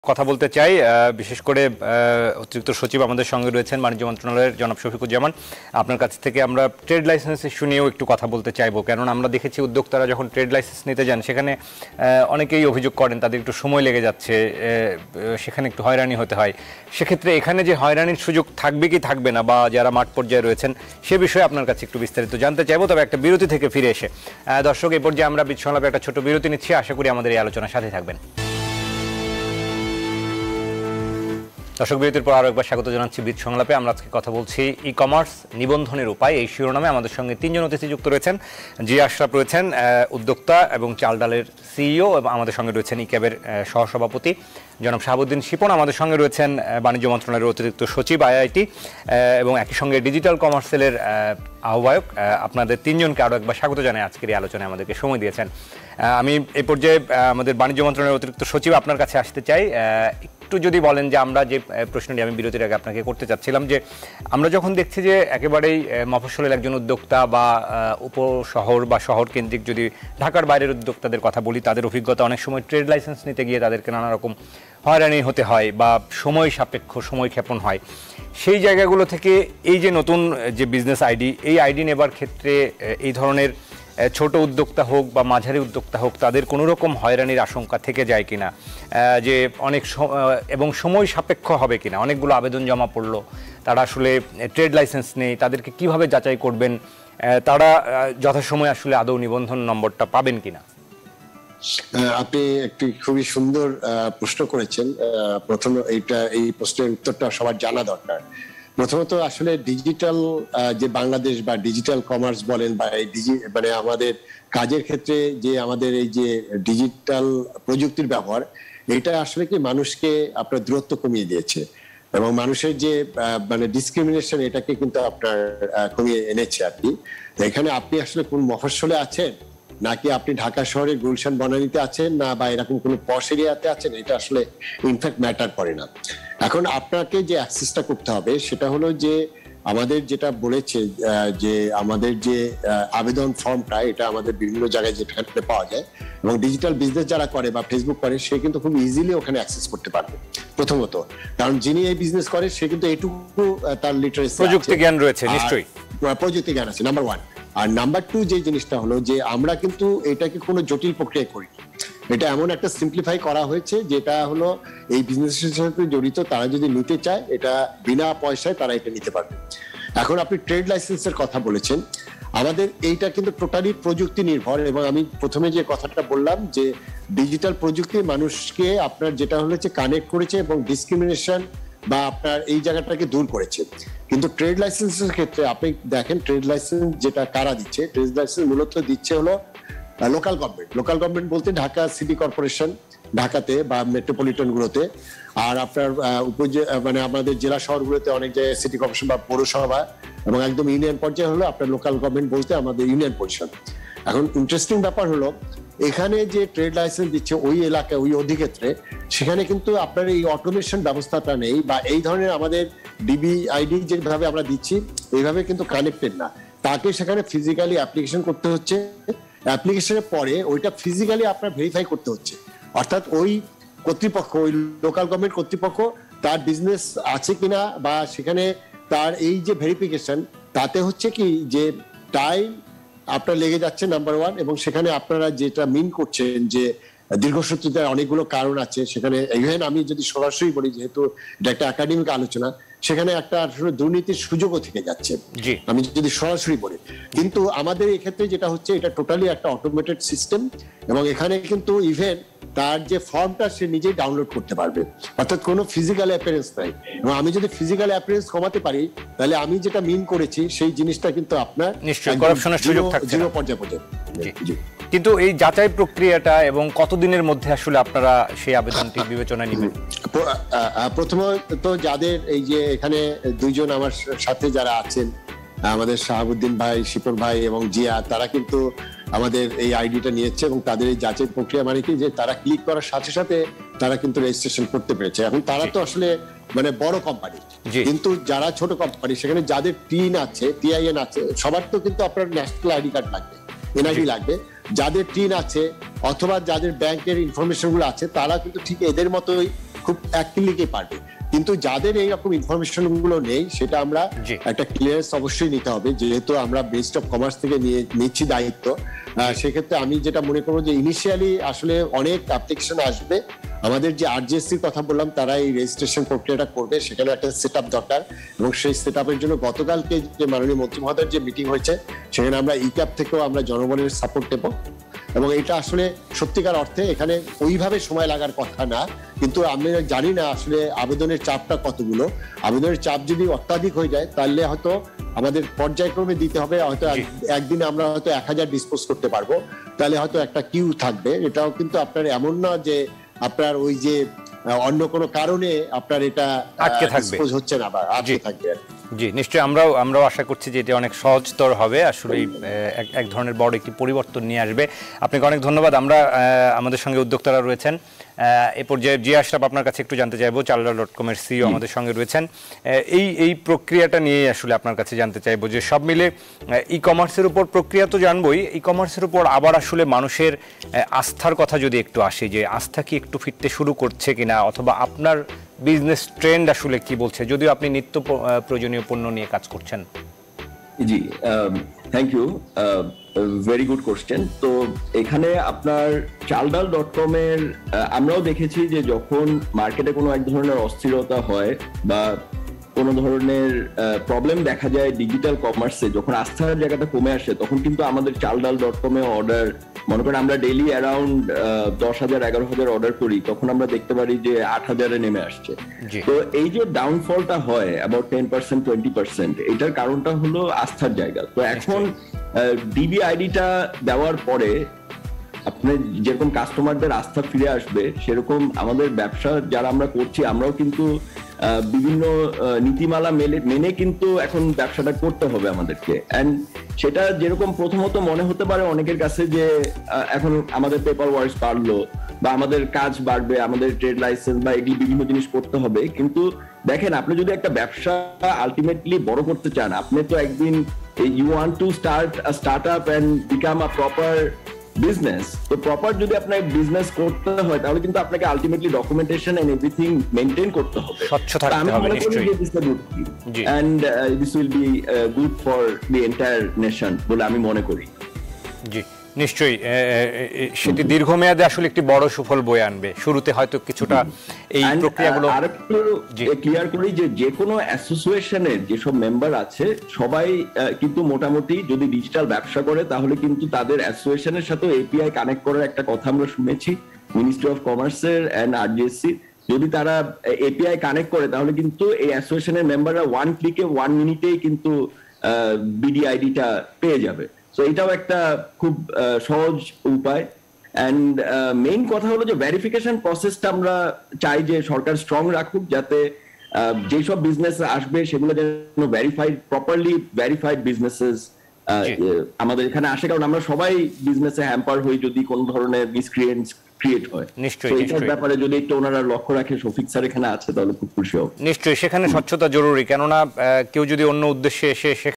কথা বলতে চাই বিশেষ করে অতিরিক্ত সচিব আমাদের সঙ্গে রয়েছেন বাণিজ্য মন্ত্রণালয়ের জনাব শফিকুজ্জামান। আপনার কাছ থেকে আমরা ট্রেড লাইসেন্স ইস্যু নিয়েও একটু কথা বলতে চাইবো, কারণ আমরা দেখেছি উদ্যোক্তারা যখন ট্রেড লাইসেন্স নিতে যান সেখানে অনেকেই অভিযোগ করেন তাদের একটু সময় লেগে যাচ্ছে, সেখানে একটু হয়রানি হতে হয়। সেক্ষেত্রে এখানে যে হয়রানির সুযোগ থাকবে কি থাকবে না, বা যারা মাঠ পর্যায়ে রয়েছেন সে বিষয়ে আপনার কাছে একটু বিস্তারিত জানতে চাইবো। তবে একটা বিরতি থেকে ফিরে এসে দর্শক, এই পর্যায়ে আমরা বীজ সংলাপে একটা ছোট বিরতি নিচ্ছি। আশা করি আমাদের এই আলোচনার সাথে থাকবেন। দর্শক, বিরতির পর আরও একবার স্বাগত জানাচ্ছি বীজ সংলাপে। আমরা আজকে কথা বলছি ই কমার্স নিবন্ধনের উপায়, এই শিরোনামে আমাদের সঙ্গে তিনজন অতিথি যুক্ত রয়েছেন। জি আশরাফ রয়েছেন উদ্যোক্তা এবং চাল ডালের সিইও, এবং আমাদের সঙ্গে রয়েছেন ইক্যাবের সহসভাপতি জনাব শাহাবুদ্দিন শিপন। আমাদের সঙ্গে রয়েছেন বাণিজ্য মন্ত্রণালয়ের অতিরিক্ত সচিব আইআইটি এবং একই সঙ্গে ডিজিটাল কমার্স সেলের আহ্বায়ক। আপনাদের তিনজনকে আরও একবার স্বাগত জানাই আজকের এই আলোচনায় আমাদেরকে সময় দিয়েছেন। আমি এই পর্যায়ে আমাদের বাণিজ্য মন্ত্রণালয়ের অতিরিক্ত সচিব আপনার কাছে আসতে চাই। একটু যদি বলেন যে আমরা যে প্রশ্নটি আমি বিরতির আগে আপনাকে করতে চাচ্ছিলাম, যে আমরা যখন দেখছি যে একেবারেই মফস্বলের একজন উদ্যোক্তা বা উপশহর বা শহর কেন্দ্রিক, যদি ঢাকার বাইরের উদ্যোক্তাদের কথা বলি, তাদের অভিজ্ঞতা অনেক সময় ট্রেড লাইসেন্স নিতে গিয়ে তাদেরকে নানা রকম হয়রানি হতে হয় বা সময় সাপেক্ষ সময়ক্ষেপণ হয়। সেই জায়গাগুলো থেকে এই যে নতুন যে বিজনেস আইডি, এই আইডি নেবার ক্ষেত্রে এই ধরনের ছোট উদ্যোক্তা হোক বা মাঝারি উদ্যোক্তা হোক, তাদের কোনো রকম হয়রানির আশঙ্কা থেকে যায় কিনা, যে অনেক এবং সময় সাপেক্ষ হবে কিনা। অনেকগুলো আবেদন জমা পড়লো, তারা আসলে ট্রেড লাইসেন্স নেই, তাদেরকে কিভাবে যাচাই করবেন, তারা যথাসময়ে আসলে আদৌ নিবন্ধন নম্বরটা পাবেন কিনা? আপনি একটি খুবই সুন্দর প্রশ্ন করেছেন। প্রথম এই প্রশ্নের উত্তরটা সবার জানা দরকার। প্রথমত আসলে ডিজিটাল যে বাংলাদেশ বা ডিজিটাল কমার্স বলেন, বা এই মানে আমাদের কাজের ক্ষেত্রে যে আমাদের এই যে ডিজিটাল প্রযুক্তির ব্যবহার, এটা আসলে কি মানুষকে আপনার দূরত্ব কমিয়ে দিয়েছে এবং মানুষের যে মানে ডিসক্রিমিনেশন, এটাকে কিন্তু আপনার কমিয়ে এনেছে আর কি। এখানে আপনি আসলে কোন মফস্বলে আছেন, নাকি আপনি ঢাকা শহরের গুলশান বনানীতে আছেন, না বা এরকম কোনো পশ এরিয়াতে আছেন, এটা আসলে ইনফ্যাক্ট ম্যাটার করে না। এখন আপনাকে যে অ্যাক্সেসটা করতে হবে সেটা হলো যে আমাদের যেটা বলেছে যে আমাদের যে আবেদন ফর্মটা, এটা আমাদের বিভিন্ন জায়গায় যেটা পাওয়া যায়, এবং ডিজিটাল বিজনেস যারা করে বা ফেসবুক করে, সে কিন্তু খুব ইজিলি ওখানে অ্যাক্সেস করতে পারবে প্রথমত। কারণ যিনি এই বিজনেস করে সে কিন্তু এটুকু তার লিটারেসি, প্রযুক্তি জ্ঞান রয়েছে, নিশ্চয়ই প্রযুক্তি জ্ঞান আছে, নাম্বার ওয়ান। আর নাম্বার টু যে জিনিসটা হলো যে আমরা কিন্তু এটাকে কোনো জটিল প্রক্রিয়া করিনি। এটা এমন একটা সিম্পলিফাই করা হয়েছে যেটা হলো এই বিজনেসের সাথে জড়িত তারা যদি নিতে চায়, এটা বিনা পয়সায় তারা এটা নিতে পারবে। এখন আপনি ট্রেড লাইসেন্সের কথা বলেছেন, আমাদের এইটা কিন্তু টোটালি প্রযুক্তি নির্ভর। এবং আমি প্রথমে যে কথাটা বললাম যে ডিজিটাল প্রযুক্তি মানুষকে আপনার যেটা হচ্ছে কানেক্ট করেছে এবং ডিসক্রিমিনেশন বা আপনার এই জায়গাটাকে দূর করেছে। কিন্তু ট্রেড লাইসেন্সের ক্ষেত্রে আপনি দেখেন, ট্রেড লাইসেন্স যেটা কারা দিচ্ছে, ট্রেড লাইসেন্স মূলত দিচ্ছে হলো লোকাল গভর্নমেন্ট। লোকাল গভর্নমেন্ট বলতে ঢাকা সিটি কর্পোরেশন, ঢাকাতে বা মেট্রোপলিটন গুলোতে, আর আপনার মানে আমাদের জেলা শহরগুলোতে অনেক জায়গায় সিটি কর্পোরেশন বা পৌরসভা, এবং একদম ইউনিয়ন পর্যায়ে হলো আপনার লোকাল গভর্নমেন্ট বলতে আমাদের ইউনিয়ন পরিষদ। এখন ইন্টারেস্টিং ব্যাপার হলো এখানে যে ট্রেড লাইসেন্স দিচ্ছে ওই এলাকায়, ওই অধিক্ষেত্রে, সেখানে কিন্তু আপনার এই অটোমেশন ব্যবস্থাটা নেই, বা এই ধরনের আমাদের ডিবিআইডি যেভাবে আমরা দিচ্ছি এইভাবে কিন্তু কানেক্টেড না। তাকে সেখানে ফিজিক্যালি অ্যাপ্লিকেশন করতে হচ্ছে, অ্যাপ্লিকেশনের পরে ওইটা ফিজিক্যালি আপনার ভেরিফাই করতে হচ্ছে। অর্থাৎ ওই কর্তৃপক্ষ, ওই লোকাল গভর্নমেন্ট কর্তৃপক্ষ তার বিজনেস আছে কিনা, বা সেখানে তার এই যে ভেরিফিকেশন, তাতে হচ্ছে কি যে টাইম আপনার লেগে যাচ্ছে নাম্বার ওয়ান। এবং সেখানে আপনারা যেটা মিন করছেন যে দীর্ঘসূত্রিতার অনেকগুলো কারণ আছে সেখানে। ইভেন আমি যদি সরাসরি বলি, যেহেতু এটা একটা একাডেমিক আলোচনা, সেখানে একটা আসলে দুর্নীতির সুযোগও থেকে যাচ্ছে আমি যদি সরাসরি বলি। কিন্তু আমাদের এক্ষেত্রে যেটা হচ্ছে, এটা টোটালি একটা অটোমেটেড সিস্টেম, এবং এখানে কিন্তু ইভেন তার যে ফর্মটা সে নিজেই ডাউনলোড করতে পারবে, অর্থাৎ কোনো ফিজিক্যাল অ্যাপিয়ারেন্স নাই। এবং আমি যদি ফিজিক্যাল অ্যাপিয়ারেন্স কমাতে পারি, তাহলে আমি যেটা মিন করেছি সেই জিনিসটা কিন্তু আপনার নিশ্চয়ই করাপশনের সুযোগ থাকছে না, পর্যায়ে পর্যায়ে। কিন্তু এই যাচাই প্রক্রিয়াটা এবং কতদিনের মধ্যে আসলে আপনারা সেই আবেদনটি বিবেচনায় নেবেন? প্রথমত যাদের এই যে এখানে দুইজন আমার সাথে যারা আছেন, আমাদের শাহাবুদ্দিন ভাই, শিপন ভাই এবং জিয়া, তারা কিন্তু আমাদের এই আইডিটা নিয়েছে, এবং তাদের এই যাচাই প্রক্রিয়া মানে কি যে তারা ক্লিক করার সাথে সাথে তারা কিন্তু রেজিস্ট্রেশন করতে পেরেছে। এখন তারা তো আসলে মানে বড় কোম্পানি, কিন্তু যারা ছোট কোম্পানি, সেখানে যাদের টিন আছে, টিআইএন আছে, সবার তো কিন্তু আপনার ন্যাশনাল আইডি কার্ড লাগবে, এনআইডি লাগবে। যাদের টিন আছে অথবা যাদের ব্যাংকের ইনফরমেশন গুলো আছে তারা কিন্তু ঠিক এদের মতোই খুব এক ক্লিকে পারবে। কিন্তু যাদের এইরকম ইনফরমেশন গুলো নেই সেটা আমরা একটা ক্লিয়ারেন্স অবশ্যই নিতে হবে, যেহেতু আমরা বেস্ট অফ কমার্স থেকে নিচ্ছি দায়িত্ব। সেক্ষেত্রে আমি যেটা মনে করবো যে ইনিশিয়ালি আসলে অনেক অ্যাপ্লিকেশন আসবে, আমাদের যে আরজিএসসির কথা বললাম তারা এই রেজিস্ট্রেশন প্রক্রিয়াটা করবে, সেখানে একটা সেট আপ দরকার এবং সেই সেট আপের জন্য গতকালকে যে মাননীয় মন্ত্রী মহোদয়ের যে মিটিং হয়েছে সেখানে আমরা ইক্যাপ থেকেও আমরা জনগণের সাপোর্ট দেবো এবং এটা আসলে সত্যিকার অর্থে এখানে ওইভাবে সময় লাগার কথা না। কিন্তু আমি জানি না আসলে আবেদনের চাপটা কতগুলো, আবেদনের চাপ যদি অত্যাধিক হয়ে যায় তাহলে হয়তো আমাদের পর্যায়ক্রমে দিতে হবে, হয়তো একদিনে আমরা হয়তো 1000 ডিসপোজ করতে পারবো, তাহলে হয়তো একটা কিউ থাকবে। এটাও কিন্তু আপনার এমন না যে আপনার ওই যে অন্য কোনো কারণে আপনার এটা আটকে থাকবে, হচ্ছে না বা আটকে থাকবে। জি নিশ্চয়ই আমরাও আশা করছি যে এটা অনেক সহজতর হবে, আসলে এক ধরনের বড় একটি পরিবর্তন নিয়ে আসবে। আপনাকে অনেক ধন্যবাদ। আমরা আমাদের সঙ্গে উদ্যোক্তারা রয়েছেন এ পর্যায়ে জি আশরাফ, আপনার কাছে একটু জানতে চাইবো, চালডাল.com-এর সিইও আমাদের সঙ্গে রয়েছেন, এই প্রক্রিয়াটা নিয়ে আসলে আপনার কাছে জানতে চাইবো যে সব মিলে ই কমার্সের উপর প্রক্রিয়া তো জানবই, ই কমার্সের উপর আবার আসলে মানুষের আস্থার কথা যদি একটু আসে, যে আস্থা কি একটু ফিরতে শুরু করছে কিনা, অথবা আপনার বিজনেস ট্রেন্ড আসলে কি বলছে, যদিও আপনি নিত্য প্রয়োজনীয় পণ্য নিয়ে কাজ করছেন। জি thank you, very good question. তো এখানে আপনার চালডাল.com এর আমরাও দেখেছি যে যখন মার্কেটে কোনো এক ধরনের অস্থিরতা হয় বা কোনো ধরনের প্রবলেম দেখা যায় ডিজিটাল কমার্সে, যখন আস্থার জায়গাটা কমে আসে তখন কিন্তু আমাদের চালডাল.com এ অর্ডার, মনে করেন আমরা ডেইলি অ্যারাউন্ড 10,000 11,000 অর্ডার করি, তখন আমরা দেখতে পারি যে 8,000-এ নেমে আসছে। তো এই যে ডাউনফলটা হয় অ্যাবাউট 10% 20%, এটার কারণটা হলো আস্থার জায়গা। তো এখন ডিবি আইডিটা দেওয়ার পরে আপনার যেরকম কাস্টমারদের আস্থা ফিরে আসবে, সেরকম আমাদের ব্যবসা যারা আমরা করছি আমরাও কিন্তু বিভিন্ন নীতিমালা মেনে কিন্তু এখন ব্যবসাটা করতে হবে আমাদেরকে। এন্ড সেটা যেরকম প্রথমত মনে হতে পারে অনেকের কাছে যে এখন আমাদের পেপার ওয়ার্কস বাড়লো বা আমাদের কাজ বাড়বে, আমাদের ট্রেড লাইসেন্স বা এগুলি বিভিন্ন জিনিস করতে হবে, কিন্তু দেখেন আপনি যদি একটা ব্যবসা আলটিমেটলি বড় করতে চান, আপনি তো একদিন you want to start up and become a proper business. তো প্রপার যদি আপনাকে বিজনেস করতে হয় তাহলে কিন্তু আপনাকে ultimately documentation and everything maintain করতে হবে, স্বচ্ছ থাকতে হবে নিশ্চয়ই, and this will be good for the entire nation বলে আমি মনে করি। জি নিশ্চয়ই সেটি দীর্ঘমেয়াদে আসলে একটি বড় সুফল বয়ে আনবে। শুরুতে হয়তো কিছুটা এই প্রক্রিয়াগুলো আরেকটু ক্লিয়ার করি যে কোনো অ্যাসোসিয়েশনের যেসব মেম্বার আছে সবাই কিন্তু মোটামুটি যদি ডিজিটাল ব্যবসা করে তাহলে কিন্তু তাদের অ্যাসোসিয়েশনের সাথে এপিআই কানেক্ট করার একটা কথা আমরা শুনেছি মিনিস্ট্রি অফ কমার্সের এন্ড আরজিএসসি। যদি তারা এপিআই কানেক্ট করে তাহলে কিন্তু এই অ্যাসোসিয়েশনের মেম্বাররা 1 ক্লিকে 1 মিনিটেই কিন্তু বিডি আইডিটা পেয়ে যাবে। তো এটাও একটা খুব সহজ উপায়। এন্ড মেইন কথা হলো যে ভেরিফিকেশন প্রসেসটা আমরা চাই যে সরকার স্ট্রং রাখুক, যাতে যেসব বিজনেস আসবে সেগুলো যেন প্রপারলি ভেরিফাইড বিজনেসেস আমাদের এখানে আসে, কারণ আমরা সবাই বিজনেসে হ্যাম্পার হই যদি কোন ধরনের মিসক্রিয়েন্স ক্রিয়েট হয়। নিশ্চয়ই এইটার ব্যাপারে যদি একটু ওনারা লক্ষ্য রাখে, শফিক স্যার এখানে আছে, তাহলে খুব খুশি হব। নিশ্চয়ই সেখানে স্বচ্ছতা জরুরি, কেননা কেউ যদি অন্য উদ্দেশ্যে এসে